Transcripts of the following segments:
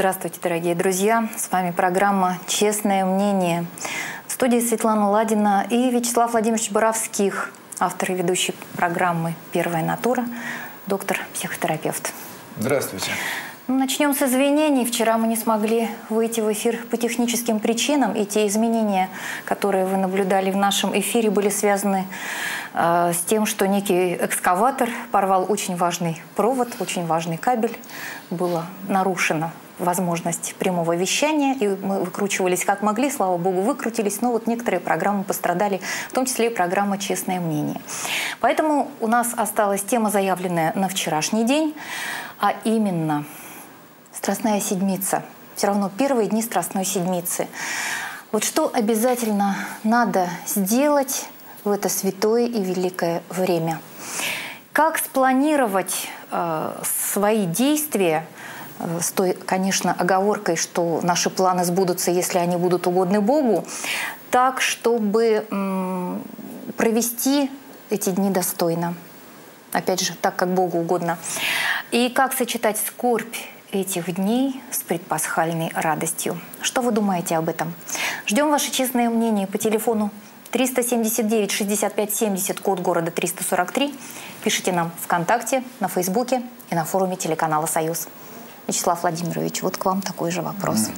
Здравствуйте, дорогие друзья. С вами программа «Честное мнение». В студии Светлана Ладина и Вячеслав Владимирович Боровских, автор и ведущий программы «Первая натура», доктор-психотерапевт. Здравствуйте. Начнем с извинений. Вчера мы не смогли выйти в эфир по техническим причинам, и те изменения, которые вы наблюдали в нашем эфире, были связаны с тем, что некий экскаватор порвал очень важный провод, очень важный кабель. Была нарушена возможность прямого вещания, и мы выкручивались как могли, слава богу, выкрутились, но вот некоторые программы пострадали, в том числе и программа «Честное мнение». Поэтому у нас осталась тема, заявленная на вчерашний день, а именно Страстная Седмица. Все равно первые дни Страстной Седмицы. Вот что обязательно надо сделать в это святое и великое время? Как спланировать свои действия, с той, конечно, оговоркой, что наши планы сбудутся, если они будут угодны Богу, так, чтобы провести эти дни достойно. Опять же, так, как Богу угодно. И как сочетать скорбь этих дней с предпасхальной радостью. Что вы думаете об этом? Ждем ваше честное мнение по телефону 379 65 70, код города 343. Пишите нам ВКонтакте, на Фейсбуке и на форуме телеканала «Союз». Вячеслав Владимирович, вот к вам такой же вопрос.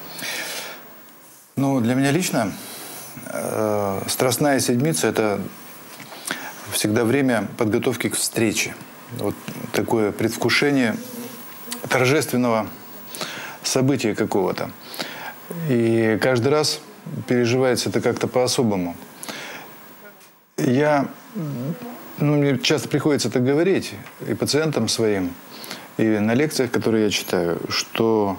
Ну, для меня лично Страстная Седмица – это всегда время подготовки к встрече. Вот такое предвкушение торжественного события какого-то. И каждый раз переживается это как-то по-особому. Мне часто приходится это говорить и пациентам своим, и на лекциях, которые я читаю, что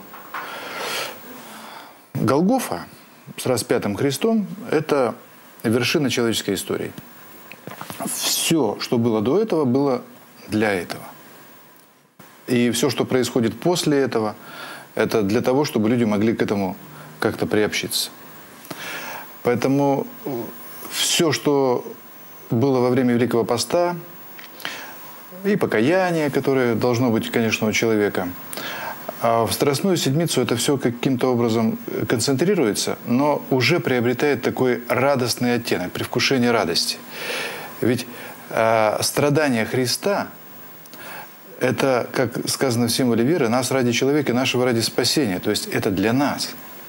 Голгофа с распятым Христом – это вершина человеческой истории. Все, что было до этого, было для этого. И все, что происходит после этого, это для того, чтобы люди могли к этому как-то приобщиться. Поэтому все, что было во время Великого Поста, и покаяние, которое должно быть, конечно, у человека, а в Страстную Седмицу это все каким-то образом концентрируется, но уже приобретает такой радостный оттенок, предвкушение радости. Ведь страдания Христа – это, как сказано в символе веры, нас ради человека, нашего ради спасения. То есть это для нас.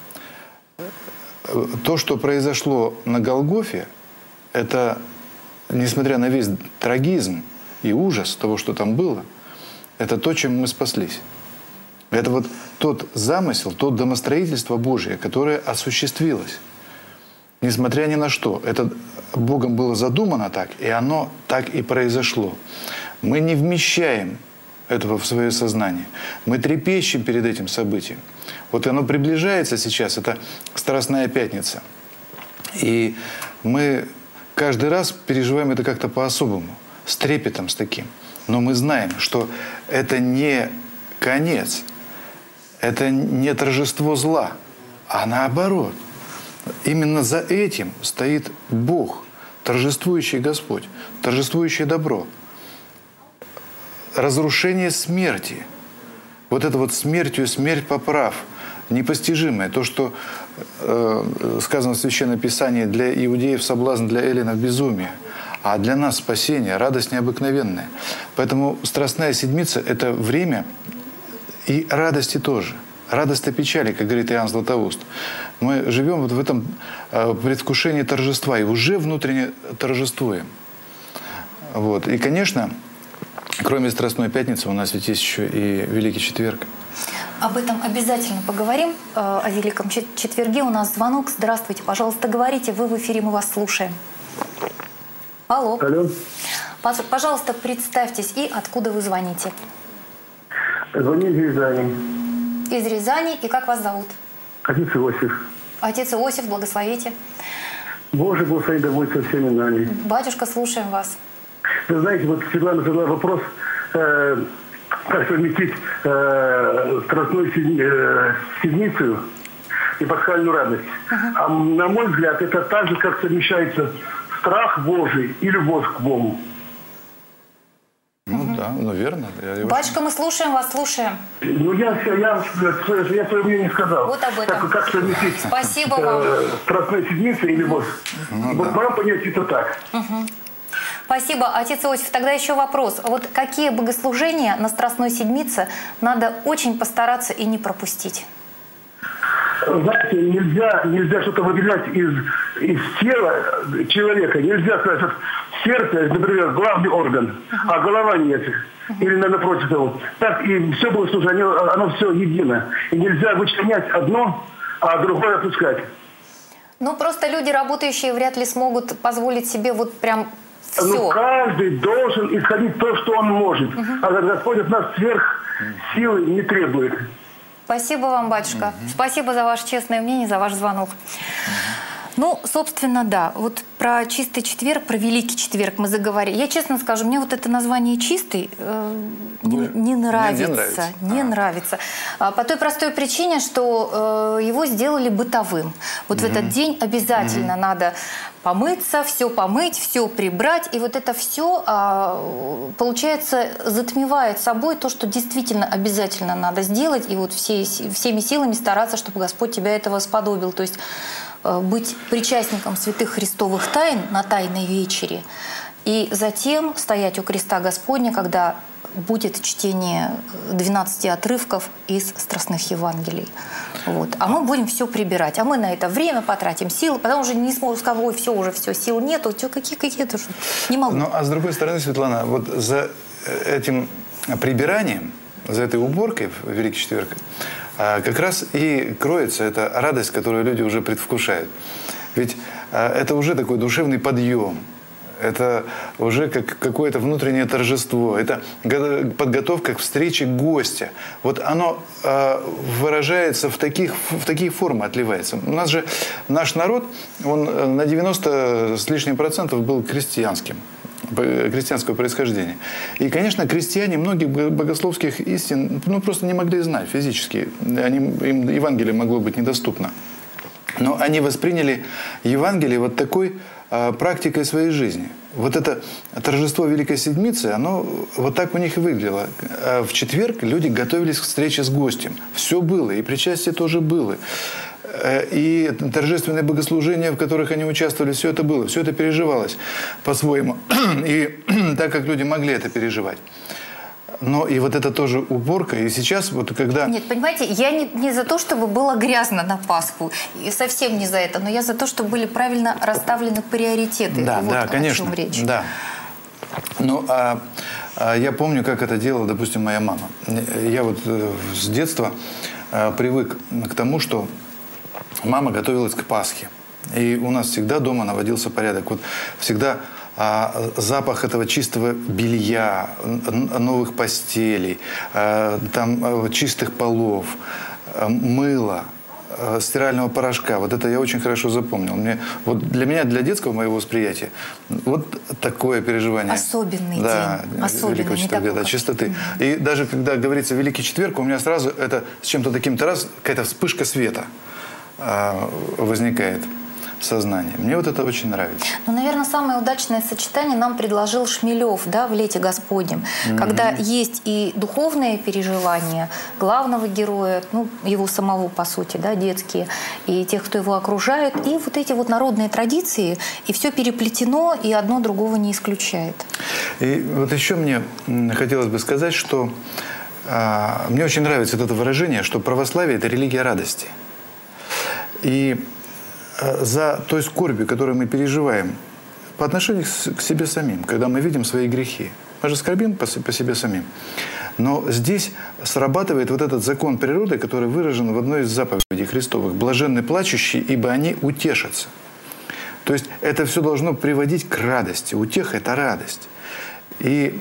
То, что произошло на Голгофе, это, несмотря на весь трагизм и ужас того, что там было, это то, чем мы спаслись. Это вот тот замысел, то домостроительство Божие, которое осуществилось. Несмотря ни на что. Это Богом было задумано так, и оно так и произошло. Мы не вмещаем этого в свое сознание. Мы трепещем перед этим событием. Вот оно приближается сейчас, это Страстная Пятница. И мы каждый раз переживаем это как-то по-особому, с трепетом, с таким. Но мы знаем, что это не конец, это не торжество зла, а наоборот. Именно за этим стоит Бог, торжествующий Господь, торжествующий добро. Разрушение смерти. Вот это вот смертью смерть поправ. Непостижимое. То, что сказано в Священном Писании: для иудеев соблазн, для эллинов безумие. А для нас спасение, радость необыкновенная. Поэтому Страстная Седмица – это время и радости тоже. Радость и печали, как говорит Иоанн Златоуст. Мы живем вот в этом предвкушении торжества и уже внутренне торжествуем. Вот. И, конечно, кроме Страстной Пятницы у нас ведь есть еще и Великий Четверг. Об этом обязательно поговорим. О Великом Четверге у нас звонок. Здравствуйте, пожалуйста, говорите. Вы в эфире, мы вас слушаем. Алло. Алло. Пожалуйста, представьтесь и откуда вы звоните. Звоню из Рязани. Из Рязани. И как вас зовут? Отец Иосиф. Отец Иосиф, благословите. Боже, благослови, да будет со всеми нами. Батюшка, слушаем вас. Вы знаете, вот Светлана задала вопрос, как совместить Страстную Седмицу и пасхальную радость. А на мой взгляд, это так же, как совмещается страх Божий и любовь к Богу. Ну Да, ну верно. Батюшка, мы слушаем вас, слушаем. Ну, я свое мнение сказал. Вот об этом. Как совместить Спасибо вам. Страстной седмицы или вот. Вот мое понятие это так. Спасибо, отец Иосиф. Тогда еще вопрос. Вот какие богослужения на Страстной Седмице надо очень постараться и не пропустить? Знаете, нельзя что-то выделять из тела человека. Нельзя сказать, что сердце, например, главный орган, а голова нет. Или напротив того. Так и все богослужение, оно все едино. И нельзя вычленять одно, а другое опускать. Ну, просто люди, работающие, вряд ли смогут позволить себе вот прям все. Ну, каждый должен исходить то, что он может. А Господь от нас сверх силы не требует. Спасибо вам, батюшка. Спасибо за ваше честное мнение, за ваш звонок. Ну, собственно, да. Вот про чистый четверг, про Великий четверг мы заговорили. Я честно скажу, мне вот это название «чистый» не нравится. Не нравится. По той простой причине, что его сделали бытовым. Вот в этот день обязательно надо помыться, все помыть, все прибрать. И вот это все, получается, затмевает собой то, что действительно обязательно надо сделать. И вот всеми силами стараться, чтобы Господь тебя этого сподобил. То есть быть причастником святых христовых тайн на Тайной вечере и затем стоять у креста Господня, когда будет чтение 12 отрывков из Страстных Евангелий. Вот. А мы будем все прибирать. А мы на это время потратим силы, потому что не сможем сказать, ой, все, сил нету, какие-то, не могу. Ну, а с другой стороны, Светлана, вот за этим прибиранием, за этой уборкой в Великий четверг, как раз и кроется эта радость, которую люди уже предвкушают. Ведь это уже такой душевный подъем. Это уже как какое-то внутреннее торжество. Это подготовка к встрече гостя. Вот оно выражается в такие формы, отливается. У нас же наш народ, он на 90 с лишним процентов был крестьянского происхождения. И, конечно, крестьяне многих богословских истин просто не могли знать физически. Им Евангелие могло быть недоступно. Но они восприняли Евангелие вот такой практикой своей жизни. Вот это торжество Великой Седмицы, оно вот так у них и выглядело. В четверг люди готовились к встрече с гостем. Все было, и причастие тоже было. И торжественные богослужения, в которых они участвовали, все это было, все это переживалось по-своему. И так, как люди могли это переживать. Но и вот это тоже уборка. И сейчас вот когда... Нет, понимаете, я не за то, чтобы было грязно на Пасху. И совсем не за это. Но я за то, чтобы были правильно расставлены приоритеты. Да, вот да, конечно. О чем речь. Да. Ну, я помню, как это делала, допустим, моя мама. Я вот с детства привык к тому, что мама готовилась к Пасхе. И у нас всегда дома наводился порядок. Вот всегда запах этого чистого белья, новых постелей, там, чистых полов, мыла, стирального порошка. Вот это я очень хорошо запомнил. Вот для меня, для детского моего восприятия, вот такое переживание. Особенный день. Особенный, Великого четверга, да, чистоты. И даже когда говорится Великий четверг, у меня сразу это с чем-то таким-то раз какая-то вспышка света возникает в сознании. Мне вот это очень нравится. Ну, наверное, самое удачное сочетание нам предложил Шмелев, да, в «Лете Господнем», когда есть и духовные переживания главного героя, ну, его самого, по сути, да, детские, и тех, кто его окружает, и вот эти вот народные традиции, и все переплетено, и одно другого не исключает. И вот еще мне хотелось бы сказать, что мне очень нравится это выражение, что православие – это религия радости. И за той скорбью, которую мы переживаем по отношению к себе самим, когда мы видим свои грехи. Мы же скорбим по себе самим. Но здесь срабатывает вот этот закон природы, который выражен в одной из заповедей Христовых. «Блаженны плачущие, ибо они утешатся». То есть это все должно приводить к радости. Утеха – это радость. И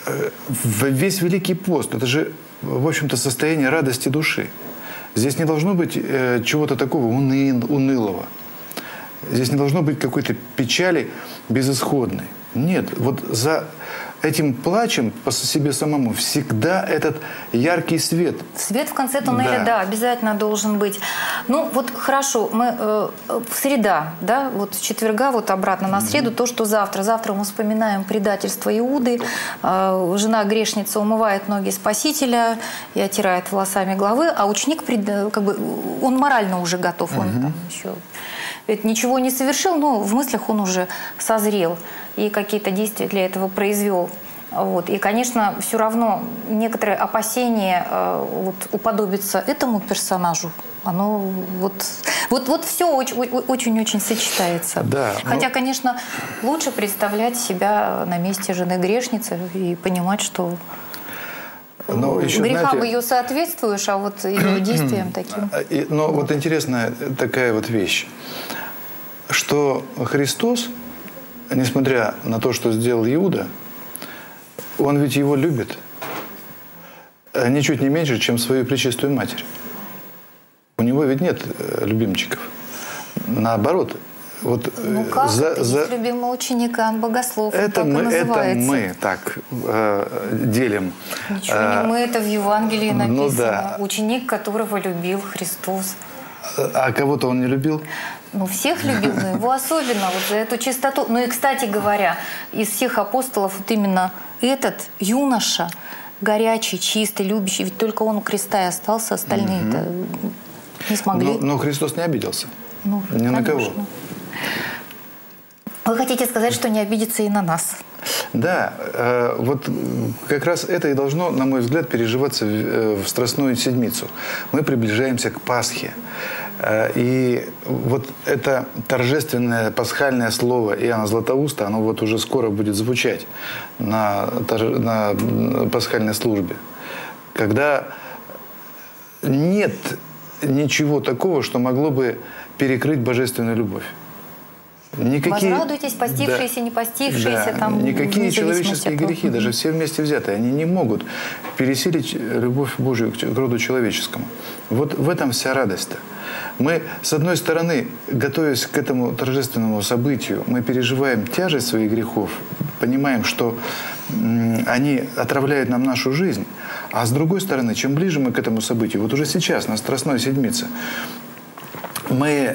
весь Великий пост – это же, в общем-то, состояние радости души. Здесь не должно быть чего-то такого унылого. Здесь не должно быть какой-то печали безысходной. Нет, вот за этим плачем по себе самому всегда этот яркий свет. Свет в конце туннеля, да, обязательно должен быть. Ну, вот хорошо, мы в среда, да, вот с четверга вот обратно на среду, то, что завтра. Завтра мы вспоминаем предательство Иуды. Жена грешница умывает ноги Спасителя и оттирает волосами головы, а ученик, как бы, он морально уже готов, он там еще ничего не совершил, но в мыслях он уже созрел и какие-то действия для этого произвел. Вот. И, конечно, все равно некоторые опасения вот, уподобиться этому персонажу, оно вот все очень-очень сочетается. Да, Хотя, конечно, лучше представлять себя на месте жены грешницы и понимать, что еще, грехам ее соответствуешь, а вот ее действиям таким. Но вот интересная такая вот вещь, что Христос, несмотря на то, что сделал Иуда, он ведь его любит ничуть не меньше, чем свою пречистую матерь. У него ведь нет любимчиков. Наоборот. Вот как это? Есть любимый ученик Иоанн Богослов. Это мы так делим. Ничего не мы, это в Евангелии написано. Ну, да. Ученик, которого любил Христос. А кого-то он не любил? Ну, всех любил, но его особенно вот за эту чистоту. Ну и, кстати говоря, из всех апостолов вот именно этот юноша, горячий, чистый, любящий, ведь только он у креста и остался, остальные-то не смогли. Но Христос не обиделся. Ну, ни на кого. Вы хотите сказать, что не обидится и на нас? Да, вот как раз это и должно, на мой взгляд, переживаться в Страстную Седмицу. Мы приближаемся к Пасхе. И вот это торжественное пасхальное слово Иоанна Златоуста, оно вот уже скоро будет звучать на пасхальной службе. Когда нет ничего такого, что могло бы перекрыть божественную любовь. Возрадуйтесь, постившиеся, да, не постившиеся. Да, там, никакие человеческие грехи, даже все вместе взятые, они не могут пересилить любовь Божию к роду человеческому. Вот в этом вся радость-то. Мы, с одной стороны, готовясь к этому торжественному событию, мы переживаем тяжесть своих грехов, понимаем, что они отравляют нам нашу жизнь. А с другой стороны, чем ближе мы к этому событию, вот уже сейчас, на Страстной Седмице, мы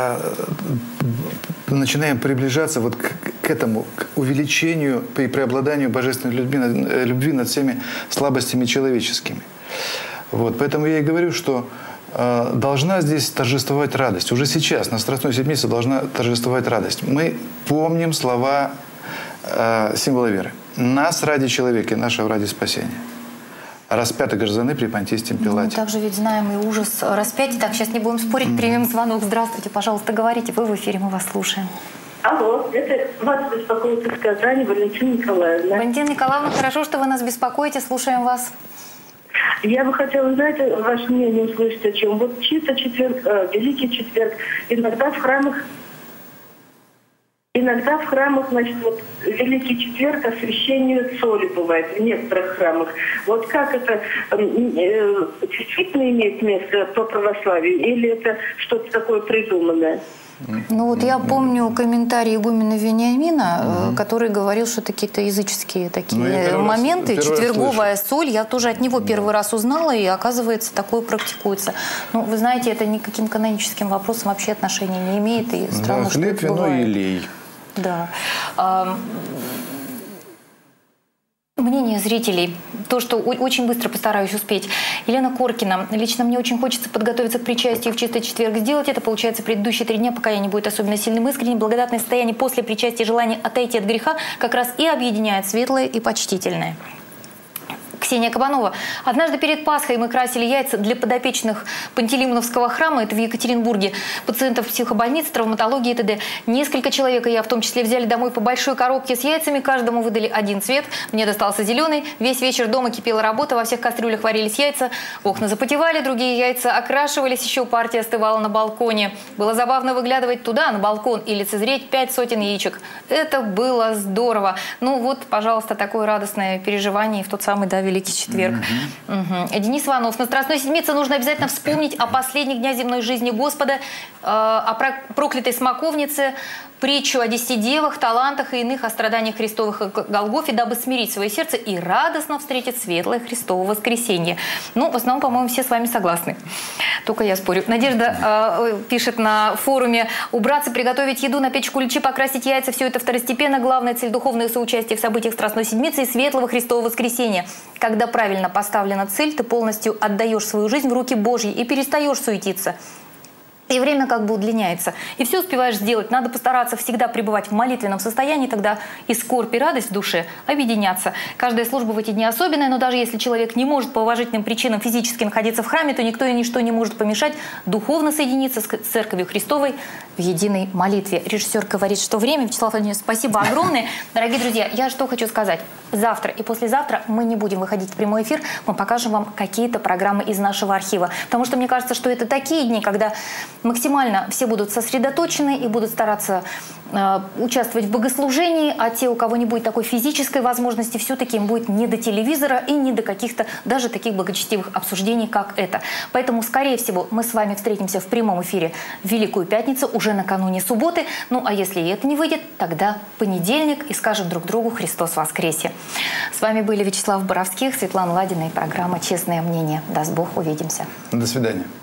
начинаем приближаться вот к этому, к увеличению и преобладанию божественной любви над всеми слабостями человеческими. Вот, поэтому я и говорю, что должна здесь торжествовать радость. Уже сейчас, на Страстной Седмице, должна торжествовать радость. Мы помним слова символа веры. «Нас ради человека, и нашего ради спасения». Распяты гражданы при Понтийском Пилате. Мы также ведь знаем и ужас распятия. Так, сейчас не будем спорить, примем звонок. Здравствуйте, пожалуйста, говорите. Вы в эфире, мы вас слушаем. Алло, это вас беспокоит из Казани Валентина Николаевна. Валентина Николаевна, хорошо, что вы нас беспокоите, слушаем вас. Я бы хотела узнать ваше мнение, услышать о чем. Вот чисто четверг, Великий четверг, иногда в храмах, значит, вот Великий четверг освящение соли бывает в некоторых храмах. Вот как это действительно имеет место по православию или это что-то такое придуманное? Ну вот я помню комментарий игумена Вениамина, который говорил, что это какие-то языческие такие моменты. Четверговая соль, я тоже от него первый раз узнала, и оказывается, такое практикуется. Ну, вы знаете, это никаким каноническим вопросом вообще отношения не имеет. И странно, что хлеб, вино и лей. Да. Мнение зрителей. То, что очень быстро постараюсь успеть. Елена Коркина. Лично мне очень хочется подготовиться к причастию в чистый четверг. Сделать это, получается, предыдущие 3 дня, пока я не будет особенно сильным искренним. Благодатное состояние после причастия, желание отойти от греха как раз и объединяет светлое и почтительное. Ксения Кабанова. Однажды перед Пасхой мы красили яйца для подопечных Пантелеймоновского храма, это в Екатеринбурге, пациентов психобольницы, травматологии и т.д. Несколько человек, и я в том числе, взяли домой по большой коробке с яйцами, каждому выдали один цвет. Мне достался зеленый. Весь вечер дома кипела работа, во всех кастрюлях варились яйца, окна запотевали, другие яйца окрашивались, еще партия остывала на балконе. Было забавно выглядывать туда, на балкон, и лицезреть 5 сотен яичек. Это было здорово. Ну вот, пожалуйста, такое радостное переживание в тот самый, да, Великий четверг. Денис Иванов. На Страстной Седмице нужно обязательно вспомнить о последних днях земной жизни Господа, о проклятой смоковнице, притчу о 10 девах, талантах и иных о страданиях Христовых и Голгофе, дабы смирить свое сердце и радостно встретить светлое Христово воскресенье. Ну, в основном, по-моему, все с вами согласны. Только я спорю. Надежда пишет на форуме: убраться, приготовить еду, напечь куличи, покрасить яйца – все это второстепенно. Главная цель – духовное соучастие в событиях Страстной Седмицы и светлого Христового воскресенья. Когда правильно поставлена цель, ты полностью отдаешь свою жизнь в руки Божьи и перестаешь суетиться. И время как бы удлиняется. И все успеваешь сделать. Надо постараться всегда пребывать в молитвенном состоянии, тогда и скорбь, и радость в душе объединятся. Каждая служба в эти дни особенная, но даже если человек не может по уважительным причинам физически находиться в храме, то никто и ничто не может помешать духовно соединиться с Церковью Христовой в единой молитве. Режиссер говорит, что время. Вячеслав Владимирович, спасибо огромное. Дорогие друзья, я что хочу сказать. Завтра и послезавтра мы не будем выходить в прямой эфир, мы покажем вам какие-то программы из нашего архива. Потому что мне кажется, что это такие дни, когда максимально все будут сосредоточены и будут стараться участвовать в богослужении, а те, у кого не будет такой физической возможности, все-таки им будет не до телевизора и не до каких-то даже таких благочестивых обсуждений, как это. Поэтому, скорее всего, мы с вами встретимся в прямом эфире в Великую Пятницу, уже накануне субботы. Ну, а если и это не выйдет, тогда понедельник, и скажем друг другу «Христос воскресе». С вами были Вячеслав Боровских, Светлана Ладина и программа «Честное мнение». Даст Бог, увидимся. До свидания.